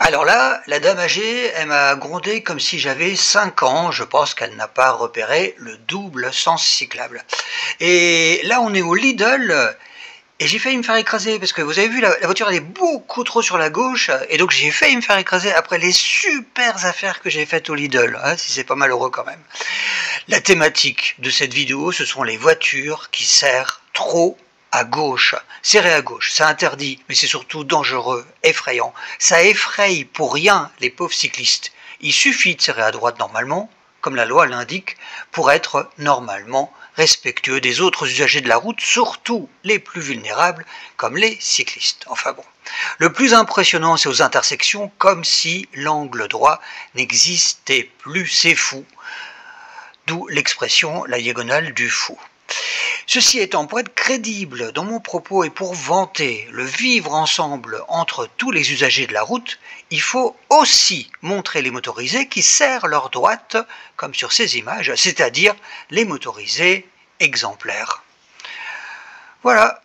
Alors là, la dame âgée, elle m'a grondé comme si j'avais 5 ans. Je pense qu'elle n'a pas repéré le double sens cyclable. Et là, on est au Lidl et j'ai failli me faire écraser parce que vous avez vu, la voiture elle est beaucoup trop sur la gauche et donc j'ai failli me faire écraser après les super affaires que j'ai faites au Lidl, hein, si c'est pas malheureux quand même. La thématique de cette vidéo, ce sont les voitures qui serrent trop à gauche. Serrer à gauche, c'est interdit, mais c'est surtout dangereux, effrayant. Ça effraie pour rien les pauvres cyclistes. Il suffit de serrer à droite normalement, comme la loi l'indique, pour être normalement respectueux des autres usagers de la route, surtout les plus vulnérables, comme les cyclistes. Enfin bon. Le plus impressionnant, c'est aux intersections, comme si l'angle droit n'existait plus. C'est fou. D'où l'expression la diagonale du fou. Ceci étant, pour être crédible dans mon propos et pour vanter le vivre ensemble entre tous les usagers de la route, il faut aussi montrer les motorisés qui serrent leur droite, comme sur ces images, c'est-à-dire les motorisés exemplaires. Voilà.